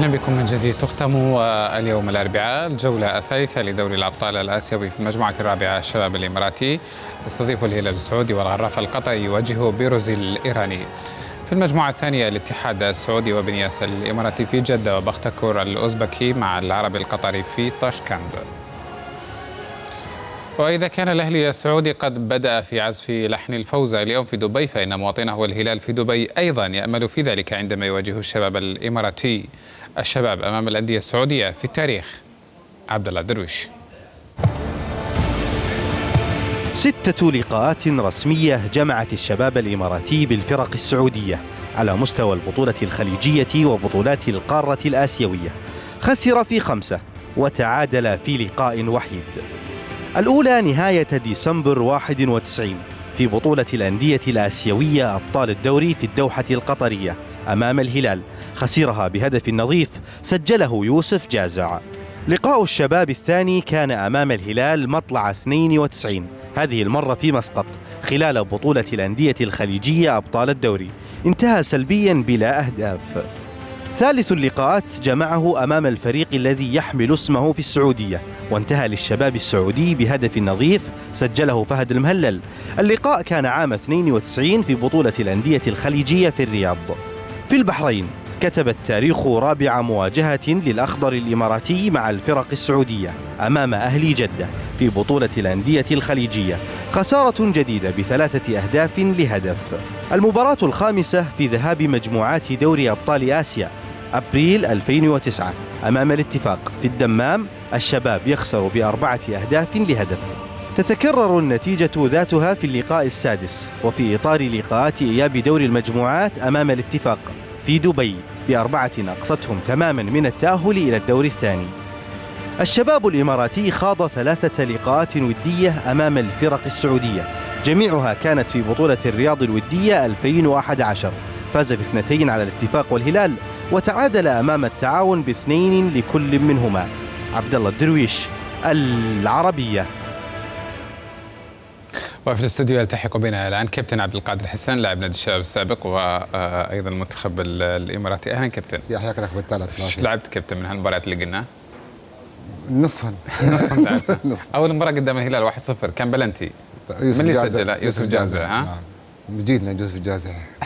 أهلا بكم من جديد. تختم اليوم الأربعاء الجولة الثالثة لدوري الأبطال الآسيوي في المجموعة الرابعة. الشباب الإماراتي يستضيف الهلال السعودي، والغراف القطري يواجه بيروزيل الإيراني. في المجموعة الثانية الاتحاد السعودي وبنياس الإماراتي في جدة، وبختكور الأوزبكي مع العربي القطري في طاشكند. وإذا كان الأهلي السعودي قد بدأ في عزف لحن الفوز اليوم في دبي، فإن مواطنه الهلال في دبي أيضا يأمل في ذلك عندما يواجه الشباب الإماراتي. الشباب أمام الأندية السعودية في التاريخ. عبد الله درويش. 6 لقاءات رسمية جمعت الشباب الإماراتي بالفرق السعودية على مستوى البطولة الخليجية وبطولات القارة الآسيوية. خسر في 5 وتعادل في لقاء وحيد. الأولى نهاية ديسمبر 91 في بطولة الأندية الآسيوية أبطال الدوري في الدوحة القطرية أمام الهلال، خسرها بهدف نظيف سجله يوسف جازع. لقاء الشباب الثاني كان أمام الهلال مطلع 92، هذه المرة في مسقط خلال بطولة الأندية الخليجية أبطال الدوري، انتهى سلبيا بلا أهداف. ثالث اللقاءات جمعه أمام الفريق الذي يحمل اسمه في السعودية، وانتهى للشباب السعودي بهدف نظيف سجله فهد المهلل. اللقاء كان عام 92 في بطولة الأندية الخليجية في الرياض. في البحرين كتب التاريخ رابع مواجهة للأخضر الإماراتي مع الفرق السعودية أمام أهلي جدة في بطولة الأندية الخليجية، خسارة جديدة ب3 أهداف لهدف. المباراة الخامسة في ذهاب مجموعات دوري أبطال آسيا أبريل 2009 أمام الاتفاق في الدمام، الشباب يخسر ب4 أهداف لهدف. تتكرر النتيجة ذاتها في اللقاء السادس وفي إطار لقاءات إياب دوري المجموعات أمام الاتفاق في دبي ب4 نقصتهم تماما من التأهل إلى الدور الثاني. الشباب الإماراتي خاض 3 لقاءات ودية أمام الفرق السعودية، جميعها كانت في بطولة الرياض الودية 2011، فاز ب2 على الاتفاق والهلال، وتعادل أمام التعاون ب2 لكل منهما. عبد الله الدرويش، العربية. وفي الاستوديو يلتحق بنا الآن كابتن عبد القادر حسن، لاعب نادي الشباب السابق وأيضا المنتخب الإماراتي. أهلا كابتن. يحياك لك بالثالث. ايش لعبت كابتن من هالمباريات اللي قلنا؟ نصفا. أول مباراة قدام الهلال 1-0 كان بلنتي. من اللي سجلها؟ يوسف جازع. ها؟ جيدنا يوسف جازع.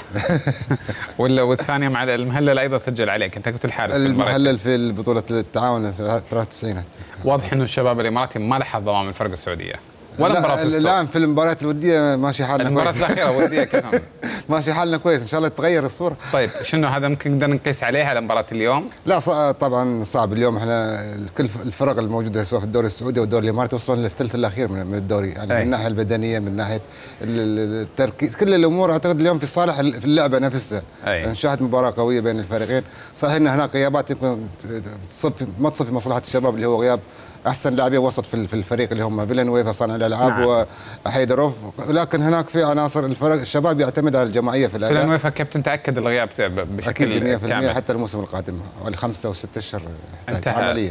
والثانية مع المهلل أيضا سجل عليك، أنت كنت الحارس في المهلل في بطولة التعاون 93. واضح إنه الشباب الإماراتي ما لاحظ ضمان الفرق السعودية ولا مباراة الآن في المباريات الودية ماشي حالنا كويس. المباراة الأخيرة ودية كمان ماشي حالنا كويس، إن شاء الله تتغير الصورة. طيب شنو هذا ممكن نقدر نقيس عليها على مباراة اليوم؟ لا طبعا صعب اليوم. احنا كل الفرق الموجودة سواء في الدوري السعودي والدوري الإماراتي وصلوا للثلث الأخير من الدوري، يعني من الناحية البدنية، من ناحية التركيز، كل الأمور أعتقد اليوم في صالح في اللعبة نفسها. نشاهد مباراة قوية بين الفريقين. صحيح إن هناك غيابات يمكن ما تصب في مصلحة الشباب، اللي هو غياب أحسن لاعبين وسط في الفريق اللي هم فيلانويفا صانع الألعاب وحيدروف، لكن هناك في عناصر الشباب يعتمد على الجماعية في الأداء. فيلانويفا كابتن تأكد الغياب بشكل أكيد 100% كامل حتى الموسم القادم، حوالي 5 أو 6 أشهر عملية.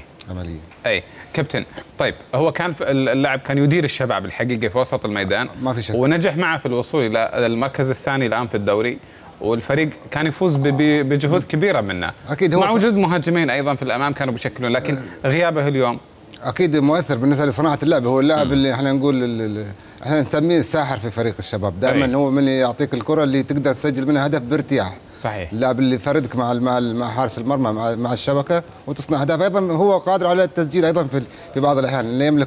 أي كابتن. طيب هو كان اللاعب كان يدير الشباب الحقيقة في وسط الميدان، ما في شك، ونجح معه في الوصول إلى المركز الثاني الآن في الدوري، والفريق كان يفوز بجهود كبيرة منه. أكيد هو مع وجود مهاجمين أيضا في الأمام كانوا بيشكلون، لكن غيابه اليوم اكيد مؤثر بالنسبه لصناعه اللعب. هو اللاعب اللي احنا نقول احنا نسميه الساحر في فريق الشباب، دائما هو من يعطيك الكره اللي تقدر تسجل منها هدف بارتياح. صحيح. اللاعب اللي يفردك مع حارس المرمى مع الشبكه وتصنع اهداف. ايضا هو قادر على التسجيل ايضا في بعض الاحيان، اللي يملك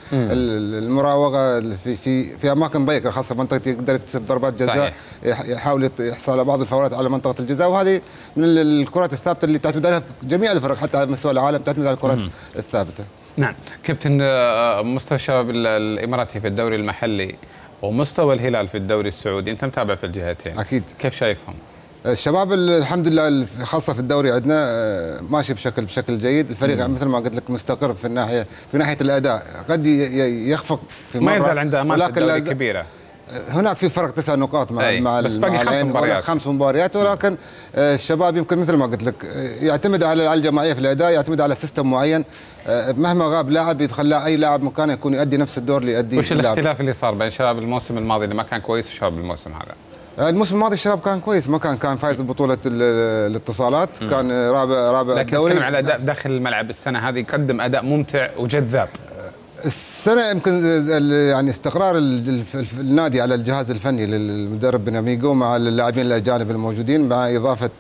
المراوغه في اماكن ضيقه، خاصه منطقه يقدر يكتسب ضربات جزاء. يحاول يحصل على بعض الفاولات على منطقه الجزاء، وهذه من الكرات الثابته اللي تعتمد عليها جميع الفرق حتى على مستوى العالم، تعتمد على الكرات الثابته. نعم كابتن، مستوى الشباب الإماراتي في الدوري المحلي ومستوى الهلال في الدوري السعودي، أنت متابع في الجهتين أكيد، كيف شايفهم؟ الشباب الحمد لله خاصة في الدوري عندنا ماشي بشكل جيد. الفريق مثل ما قلت لك مستقر في ناحية الأداء، قد يخفق في مرة، ما يزال عنده أمال في الدوري كبيرة. هناك في فرق 9 نقاط مع بس باقي 5 مباريات، ولكن الشباب يمكن مثل ما قلت لك يعتمد على الجماعيه في الاداء، يعتمد على سيستم معين. مهما غاب لاعب يدخل اي لاعب مكانه يكون يؤدي نفس الدور اللي يؤديه. وش الاختلاف اللي صار بين شباب الموسم الماضي اللي ما كان كويس وشباب الموسم هذا؟ الموسم الماضي الشباب كان كويس، ما كان فايز ببطوله الاتصالات، كان رابع لكن الدوري. نتكلم على اداء داخل الملعب السنه هذه، قدم اداء ممتع وجذاب. السنه يمكن يعني استقرار النادي على الجهاز الفني للمدرب بناميجو مع اللاعبين الاجانب الموجودين، مع اضافه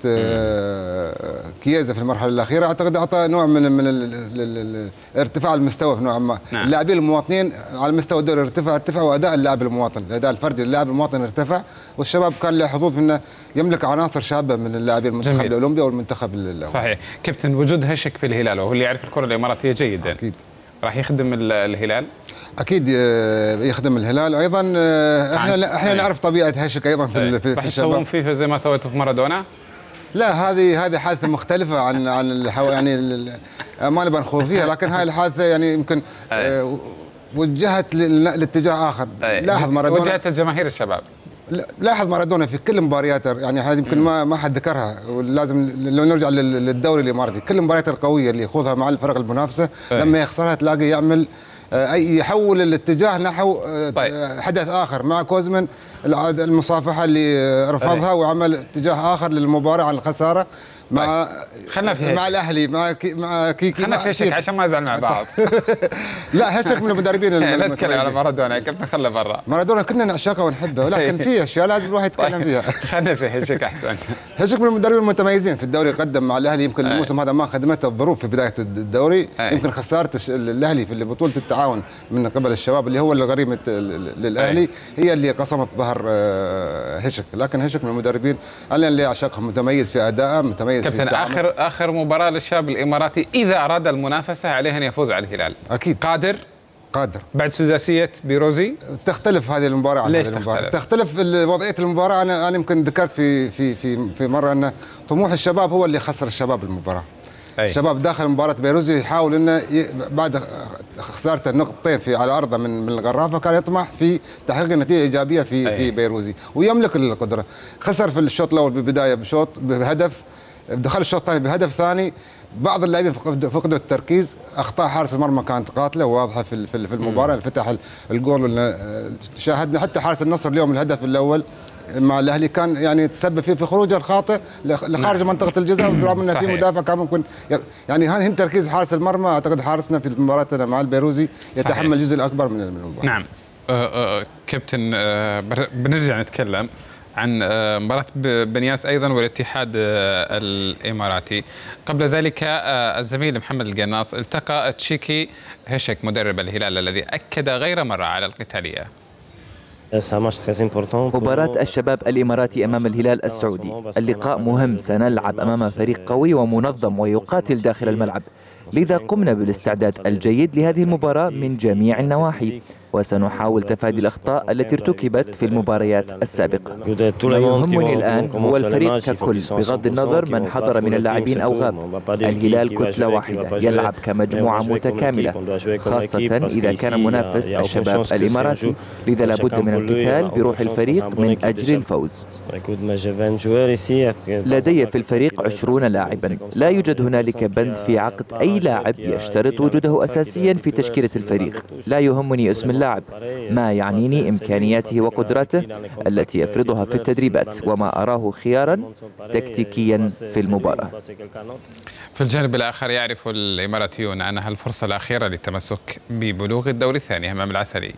كييزا في المرحله الاخيره، اعتقد اعطى نوع من ارتفاع المستوى في نوع ما. نعم. اللاعبين المواطنين على مستوى الدوري ارتفع، واداء اللاعب المواطن، الاداء الفردي للاعب المواطن ارتفع، والشباب كان له حظوظ في انه يملك عناصر شابه من اللاعبين المنتخب الاولمبي والمنتخب الاول. صحيح. كابتن، وجود هشك في الهلال وهو اللي يعرف الكره الاماراتيه جيدا، اكيد راح يخدم الهلال؟ اكيد يخدم الهلال. ايضا احنا نعرف طبيعه هشك ايضا في الشباب. راح تسوون فيه زي ما سويتوا في مارادونا؟ لا، هذه حادثه مختلفه عن يعني ما نبغى نخوض فيها، لكن هاي الحادثه يعني يمكن وجهت لاتجاه اخر. لاحظ مارادونا، وجهت الجماهير الشباب. لاحظ مارادونا في كل مبارياته، يعني هذه يمكن ما حد ذكرها، ولازم لو نرجع للدوري الاماراتي، كل المباريات القويه اللي يخوضها مع الفرق المنافسه لما يخسرها تلاقي يعمل يحول الاتجاه نحو حدث اخر. مع كوزمن المصافحه اللي رفضها وعمل اتجاه اخر للمباراه عن الخساره مع الاهلي، مع كيكي. خلنا في هشك عشان ما نزعل مع بعض. لا، هشك من المدربين لا نتكلم على مارادونا يا كابتن، خله برا. مارادونا كنا نعشقه ونحبه، ولكن في اشياء لازم الواحد يتكلم فيها. خلنا في هشك احسن. هشك من المدربين المتميزين في الدوري، قدم مع الاهلي، يمكن الموسم هذا ما خدمته الظروف في بدايه الدوري، يمكن خساره الاهلي في بطوله التعاون من قبل الشباب اللي هو الغريم للاهلي هي اللي قصمت ظهر هشك. لكن هشك من المدربين اللي اعشقهم، متميز في ادائه، متميز كابتن. اخر مباراه للشاب الاماراتي اذا اراد المنافسه عليه ان يفوز على الهلال. اكيد قادر بعد سداسيه بيروزي. تختلف هذه المباراه عن هذه المباراه، تختلف وضعيه المباراه. انا يمكن ذكرت في مره ان طموح الشباب هو اللي خسر الشباب المباراه. الشباب داخل مباراه بيروزي يحاول انه بعد خسارته نقطتين على ارضه من الغرافه، كان يطمح في تحقيق نتيجه ايجابيه في بيروزي، ويملك القدره. خسر في الشوط الاول ببدايه بهدف، دخل الشوط الثاني بهدف ثاني. بعض اللاعبين فقدوا التركيز، اخطاء حارس المرمى كانت قاتله وواضحه في المباراه اللي فتح الجول. شاهدنا حتى حارس النصر اليوم الهدف الاول مع الاهلي كان يعني تسبب فيه في خروجه الخاطئ لخارج منطقه الجزاء، برغم انه في مدافع كان ممكن يعني هن تركيز حارس المرمى. اعتقد حارسنا في مباراتنا مع البيروزي يتحمل الجزء الاكبر من المباراه. نعم. كابتن، بنرجع نتكلم عن مباراة بنياس أيضا والاتحاد الإماراتي. قبل ذلك الزميل محمد القناص التقى تشيكي هشك مدرب الهلال الذي أكد غير مرة على القتالية. مباراة الشباب الإماراتي أمام الهلال السعودي، اللقاء مهم، سنلعب أمام فريق قوي ومنظم ويقاتل داخل الملعب، لذا قمنا بالاستعداد الجيد لهذه المباراة من جميع النواحي، وسنحاول تفادي الأخطاء التي ارتكبت في المباريات السابقة. ما يهمني الآن هو الفريق ككل، بغض النظر من حضر من اللاعبين أو غاب. الهلال كتلة واحدة يلعب كمجموعة متكاملة، خاصة إذا كان منافس الشباب الإماراتي، لذا لابد من القتال بروح الفريق من أجل الفوز. لدي في الفريق 20 لاعبا، لا يوجد هنالك بند في عقد أي لاعب يشترط وجوده أساسيا في تشكيلة الفريق. لا يهمني اسم اللاعب، ما يعنيني إمكانياته وقدراته التي يفرضها في التدريبات، وما أراه خيارا تكتيكيا في المباراة. في الجانب الآخر يعرف الإماراتيون أنها الفرصة الأخيرة للتمسك ببلوغ الدور الثاني أمام العسلي.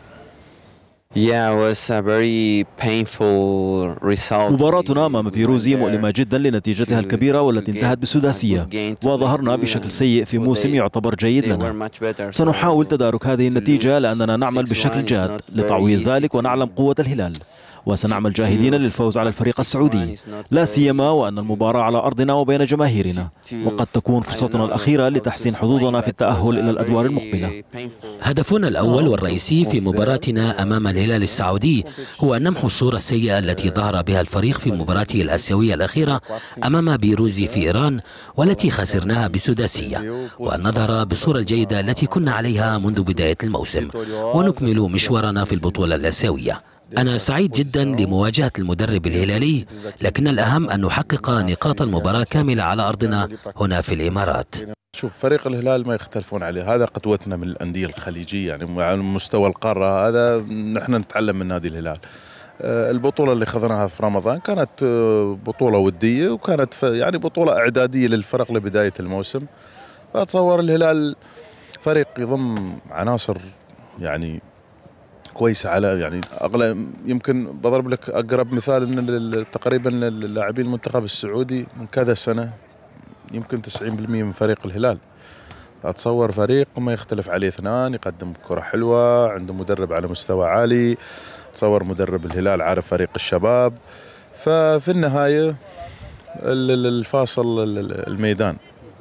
مباراتنا أمام بيروزي مؤلمة جدا لنتيجتها الكبيرة والتي انتهت بسداسية، وظهرنا بشكل سيء في موسم يعتبر جيد لنا. سنحاول تدارك هذه النتيجة لأننا نعمل بشكل جاد لتعويض ذلك، ونعلم قوة الهلال، وسنعمل جاهدين للفوز على الفريق السعودي، لا سيما وأن المباراة على أرضنا وبين جماهيرنا، وقد تكون فرصتنا الأخيرة لتحسين حظوظنا في التأهل إلى الأدوار المقبلة. هدفنا الأول والرئيسي في مباراتنا أمام الهلال السعودي هو أن نمحو الصورة السيئة التي ظهر بها الفريق في مباراته الآسيوية الأخيرة أمام بيروزي في إيران، والتي خسرناها بسداسية، وأن نظهر بالصورة الجيدة التي كنا عليها منذ بداية الموسم، ونكمل مشوارنا في البطولة الآسيوية. أنا سعيد جدا لمواجهة المدرب الهلالي، لكن الأهم أن نحقق نقاط المباراة كاملة على أرضنا هنا في الإمارات. شوف، فريق الهلال ما يختلفون عليه، هذا قدوتنا من الأندية الخليجية، يعني على مستوى القارة هذا نحن نتعلم من نادي الهلال. البطولة اللي خذناها في رمضان كانت بطولة ودية، وكانت يعني بطولة إعدادية للفرق لبداية الموسم. فأتصور الهلال فريق يضم عناصر يعني كويسة، على يعني أغلب، يمكن بضرب لك أقرب مثال أن تقريبا اللاعبين المنتخب السعودي من كذا سنة يمكن 90% من فريق الهلال. أتصور فريق ما يختلف عليه اثنان، يقدم كرة حلوة، عنده مدرب على مستوى عالي. أتصور مدرب الهلال عارف فريق الشباب. ففي النهاية الفاصل الميدان.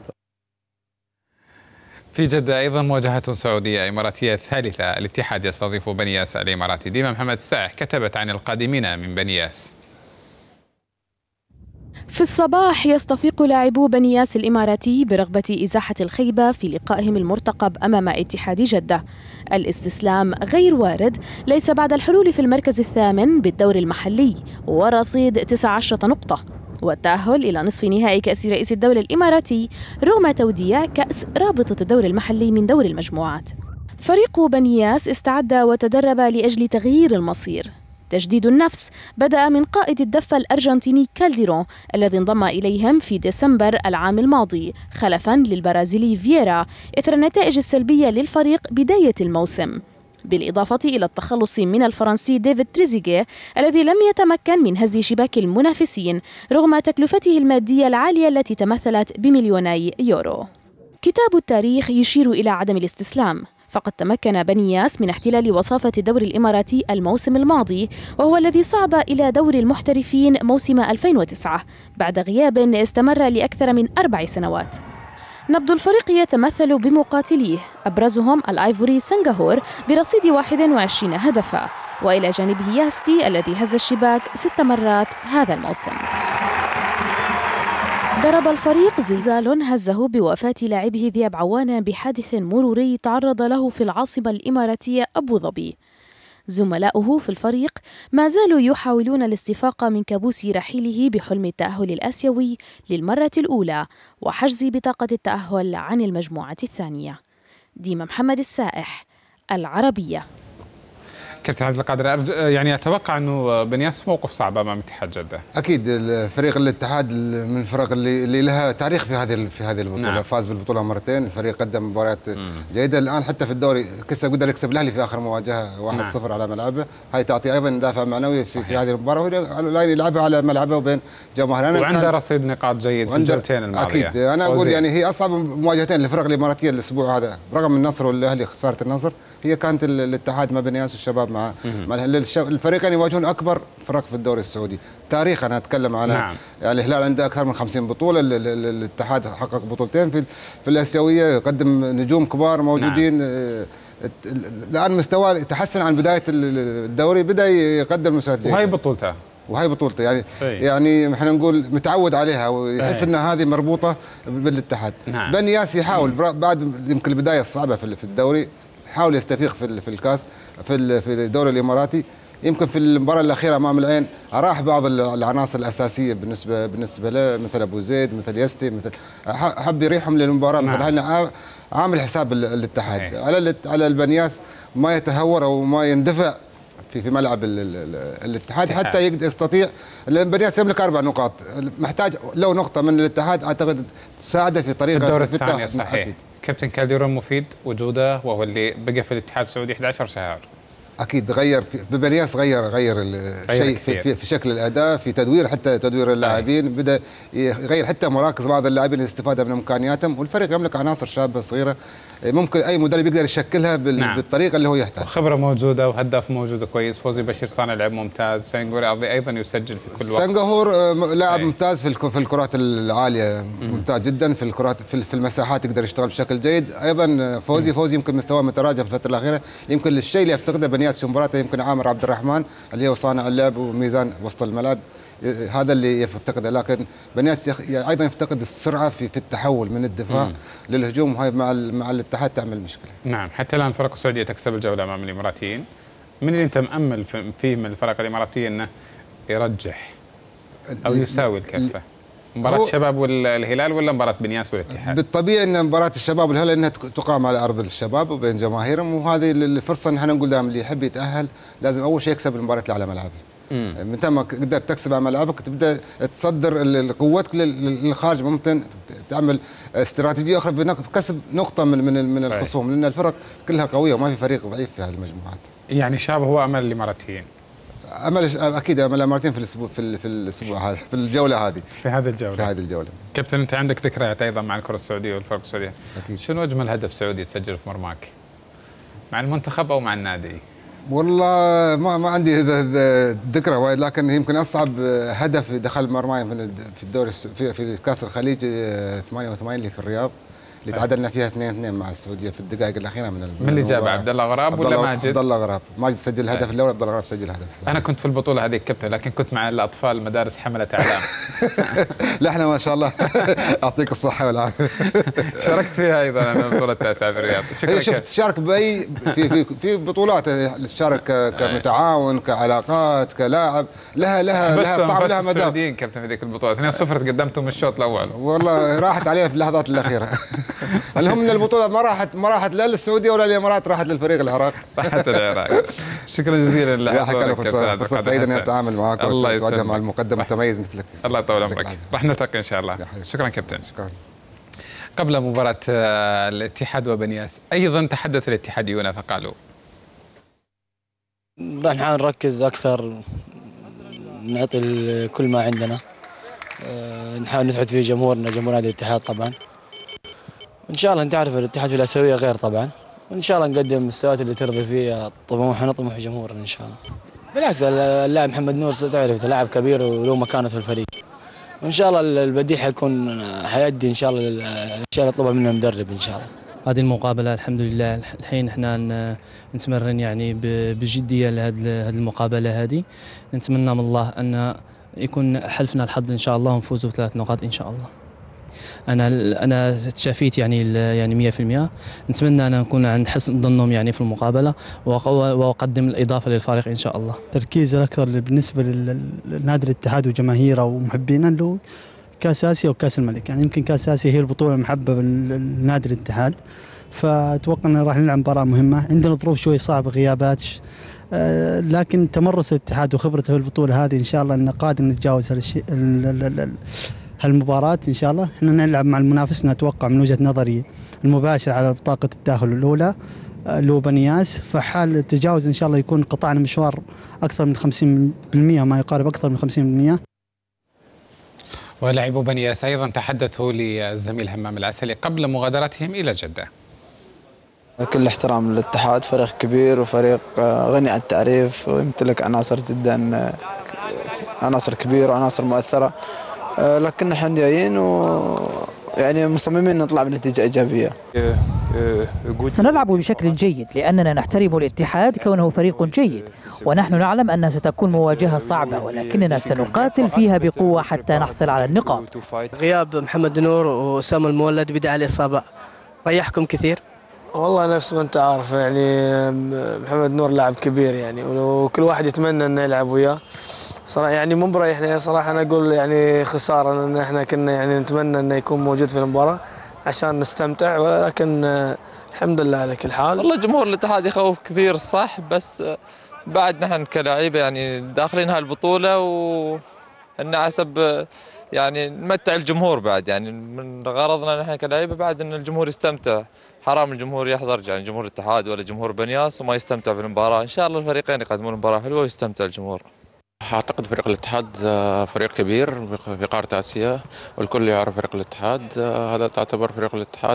في جدة أيضا مواجهة سعودية إماراتية ثالثة، الاتحاد يستضيف بنياس الإماراتي. ديما محمد السائح كتبت عن القادمين من بنياس. في الصباح يستفيق لاعبو بنياس الإماراتي برغبة إزاحة الخيبة في لقائهم المرتقب أمام اتحاد جدة. الاستسلام غير وارد، ليس بعد الحلول في المركز الثامن بالدور المحلي ورصيد 19 نقطة، والتأهل إلى نصف نهائي كأس رئيس الدولة الإماراتي رغم توديع كأس رابطة الدور المحلي من دور المجموعات. فريق بنياس استعد وتدرب لأجل تغيير المصير. تجديد النفس بدأ من قائد الدفة الأرجنتيني كالديرون الذي انضم إليهم في ديسمبر العام الماضي خلفاً للبرازيلي فييرا إثر النتائج السلبية للفريق بداية الموسم، بالإضافة إلى التخلص من الفرنسي ديفيد تريزيجيه الذي لم يتمكن من هز شباك المنافسين رغم تكلفته المادية العالية التي تمثلت ب2 مليون يورو. كتاب التاريخ يشير إلى عدم الاستسلام، فقد تمكن بنياس من احتلال وصافة الدوري الإماراتي الموسم الماضي، وهو الذي صعد إلى دور المحترفين موسم 2009 بعد غياب استمر لأكثر من 4 سنوات. نبض الفريق يتمثل بمقاتليه أبرزهم الآيفوري سنغافور برصيد 21 هدفا، وإلى جانبه ياستي الذي هز الشباك 6 مرات هذا الموسم. ضرب الفريق زلزال هزه بوفاة لاعبه ذياب عوانة بحادث مروري تعرض له في العاصمة الإماراتية أبو ظبي. زملاؤه في الفريق ما زالوا يحاولون الاستفاقة من كابوس رحيله بحلم التأهل الآسيوي للمرة الأولى وحجز بطاقة التأهل عن المجموعة الثانية. ديما محمد السائح، العربية. كابتن عبد القادر، يعني اتوقع انه بنياس موقف صعب امام اتحاد جده. اكيد فريق الاتحاد من الفرق اللي لها تاريخ في هذه البطوله. نعم. فاز بالبطوله مرتين، الفريق قدم مباريات جيده. الان حتى في الدوري قدر يكسب الاهلي في اخر مواجهه 1-0 نعم. على ملعبه، هاي تعطي ايضا دافع معنوي في هذه المباراه، وهو يلعبها على ملعبه وبين جماهيرنا، وعنده رصيد نقاط جيد في الجولتين الماضيه. اكيد انا اقول يعني هي اصعب مواجهتين للفرق الاماراتيه الاسبوع هذا، رغم النصر والاهلي خساره النصر، هي كانت الاتحاد ما بنياس والشباب مع الفريقين يواجهون اكبر فرق في الدوري السعودي تاريخا. انا اتكلم عن نعم. يعني الهلال عنده اكثر من 50 بطوله، الاتحاد حقق بطولتين في الاسيويه، يقدم نجوم كبار موجودين. نعم. الان مستواه تحسن عن بدايه الدوري، بدا يقدم مساعدين، وهي بطولته يعني احنا نقول متعود عليها ويحس ان هذه مربوطه بالاتحاد. نعم. بنياس يحاول بعد يمكن البدايه الصعبه في الدوري، حاول يستفيق في الكاس في الدوري الاماراتي. يمكن في المباراه الاخيره امام العين راح بعض العناصر الاساسيه بالنسبه له، مثل ابو زيد، مثل يستي، مثل حب يريحهم للمباراه. نعم. مثل هنا عامل حساب الاتحاد على البنياس ما يتهور او ما يندفع في ملعب الاتحاد حتى يستطيع. البنياس يملك 4 نقاط، محتاج لو نقطه من الاتحاد اعتقد تساعده في طريقه الدور الثاني. صحيح. كابتن كالديرون مفيد وجوده، وهو اللي بقى في الاتحاد السعودي 11 شهر. اكيد غير ببنياس، غير الشيء في شكل الاداء، في تدوير، حتى تدوير اللاعبين، بدا يغير حتى مراكز بعض اللاعبين للاستفاده من امكانياتهم، والفريق يملك عناصر شابه صغيره ممكن اي مدرب يقدر يشكلها نعم. بالطريقه اللي هو يحتاج. خبره موجوده وهداف موجوده كويس. فوزي بشير صانع لعب ممتاز. سنغور ايضا يسجل في كل وقت. سنغور لاعب ممتاز في الكرات العاليه، ممتاز جدا في الكرات في المساحات، يقدر يشتغل بشكل جيد. ايضا فوزي يمكن مستواه متراجع في الفتره الاخيره، يمكن الشيء اللي يفتقده بنياس في مباراته يمكن عامر عبد الرحمن اللي هو صانع اللعب وميزان وسط الملعب، هذا اللي يفتقده. لكن بنياس ايضا يفتقد السرعه في التحول من الدفاع للهجوم، وهي مع الاتحاد تعمل مشكله. نعم. حتى الان الفرق السعوديه تكسب الجوله امام الاماراتيين. من اللي انت مامل فيه من الفرق الاماراتيه انه يرجح او يساوي الكفه؟ مباراة الشباب والهلال ولا مباراة بنياس والاتحاد؟ بالطبيعي ان مباراة الشباب والهلال انها تقام على ارض الشباب وبين جماهيرهم، وهذه الفرصة ان احنا نقول دائما اللي يحب يتأهل لازم اول شيء يكسب المباراة اللي على ملعبه. متى ما قدرت تكسب على ملعبك تبدا تصدر قوتك للخارج، ممكن تعمل استراتيجيه اخرى بكسب نقطه من الخصوم، لان الفرق كلها قويه وما في فريق ضعيف في هذه المجموعات. يعني شاب هو امل الاماراتيين. اكيد امل الاماراتيين في الاسبوع هذا، في الجوله هذه، في هذه الجوله. كابتن انت عندك ذكريات ايضا مع الكره السعوديه والفرق السعوديه. اكيد. شنو اجمل هدف سعودي تسجله في مرماك؟ مع المنتخب او مع النادي؟ والله ما عندي ذكرى وايد، لكن يمكن اصعب هدف دخل مرماي في الدوري في كاس الخليج 88 اللي في الرياض، اللي تعادلنا فيها 2-2 مع السعوديه في الدقائق الاخيره من اللي جاب عبد الله غراب ولا ماجد؟ عبد الله غراب، ماجد سجل الهدف الاول، عبد الله غراب سجل الهدف. انا كنت في البطوله هذه كابتن، لكن كنت مع الاطفال مدارس حمله اعلام. لا احنا ما شاء الله يعطيك الصحه والعافيه. شاركت فيها ايضا انا البطوله التاسعه في الرياض. شكرا. شفت تشارك باي في بطولات، تشارك كمتعاون كعلاقات كلاعب، لها طعم لها مذاق. السعوديين كابتن في ذيك البطوله 2-0 تقدمتم الشوط الاول، والله راحت علينا في اللحظات الاخيره. المهم ان البطوله ما راحت لا للسعوديه ولا الامارات، راحت للفريق العراق. راحت العراق. شكرا جزيلا لك. يا حكا كنت فرصه سعيده اني اتعامل معك وتواجه مع المقدم متميز مثلك. الله يطول عمرك. راح نلتقي ان شاء الله. شكرا كابتن. شكرا. قبل مباراه الاتحاد وبنياس ايضا تحدث الاتحاديون فقالوا راح نحاول نركز اكثر، نعطي كل ما عندنا، نحاول نسعد فيه جمهور نادي الاتحاد طبعا. ان شاء الله انت عارف الاتحاد في الاسيويه غير طبعا، وان شاء الله نقدم المستويات اللي ترضي فيها طموح جمهورنا ان شاء الله. بالعكس اللاعب محمد نور تعرف لاعب كبير وله مكانه في الفريق، وان شاء الله البديل حيؤدي ان شاء الله الاشياء اللي يطلبها منه المدرب ان شاء الله. هذه المقابله الحمد لله الحين احنا نتمرن يعني بجديه لهذه المقابله هذه، نتمنى من الله ان يكون حلفنا الحظ ان شاء الله ونفوز ب3 نقاط ان شاء الله. انا تشافيت يعني 100%، نتمنى ان نكون عند حسن ظنهم يعني في المقابله واقدم الاضافه للفريق ان شاء الله. التركيز الاكثر بالنسبه لنادي الاتحاد وجماهيره ومحبينه له كاس اسيا وكاس الملك، يعني يمكن كاس اسيا هي البطوله المحببه لنادي الاتحاد، فاتوقع ان راح نلعب مباراه مهمه. عندنا ظروف شوي صعبه، غيابات، لكن تمرس الاتحاد وخبرته في البطوله هذه ان شاء الله انه قادر نتجاوز هالمباراة إن شاء الله. احنا نلعب مع المنافسنا أتوقع من وجهة نظري المباشر على بطاقة التأهل الأولى اللي هو بنياس، فحال التجاوز إن شاء الله يكون قطعنا مشوار أكثر من 50%، ما يقارب أكثر من 50%. ولاعبو بنياس أيضا تحدثوا للزميل همام العسلي قبل مغادرتهم إلى جدة. كل احترام للاتحاد، فريق كبير وفريق غني عن التعريف ويمتلك عناصر جدا عناصر كبيرة وعناصر مؤثرة، لكن احنا جايين ويعني مصممين نطلع بنتيجة إيجابية. سنلعب بشكل جيد لأننا نحترم الاتحاد كونه فريق جيد، ونحن نعلم أنها ستكون مواجهة صعبة، ولكننا سنقاتل فيها بقوة حتى نحصل على النقاط. غياب محمد نور وأسامة المولد بدأ على الإصابة ريحكم كثير؟ والله نفس ما أنت عارف يعني محمد نور لاعب كبير يعني، وكل واحد يتمنى أنه يلعب وياه صراحة، يعني مو بريحنا صراحة. أنا أقول يعني خسارة أن احنا كنا يعني نتمنى أنه يكون موجود في المباراة عشان نستمتع، ولكن الحمد لله على كل حال. والله جمهور الاتحاد يخوف كثير صح، بس بعد نحن كلاعيبة يعني داخلين هالبطولة وأن حسب يعني نمتع الجمهور بعد، يعني من غرضنا نحن كلاعيبة بعد أن الجمهور يستمتع. حرام الجمهور يحضر يعني جمهور الاتحاد ولا جمهور بنياس وما يستمتع بالمباراة. إن شاء الله الفريقين يقدمون مباراة حلوة ويستمتع الجمهور. أعتقد فريق الاتحاد فريق كبير في قارة آسيا والكل يعرف فريق الاتحاد. هذا تعتبر فريق الاتحاد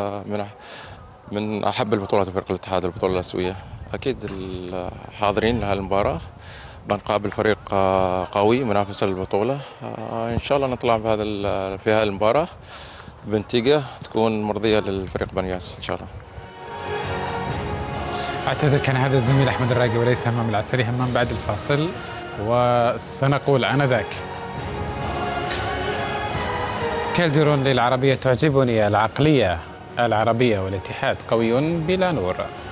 من أحب البطولات فريق الاتحاد، البطولة الآسيوية. أكيد الحاضرين لهالمباراة بنقابل فريق قوي منافس للبطولة، إن شاء الله نطلع في هذه المباراة بنتيجة تكون مرضية للفريق بنياس إن شاء الله. أعتذر كان هذا الزميل أحمد الراقي وليس همام العسلي. همام بعد الفاصل وسنقول آنذاك. كالديرون للعربية تعجبني العقلية العربية والاتحاد قوي بلا نور.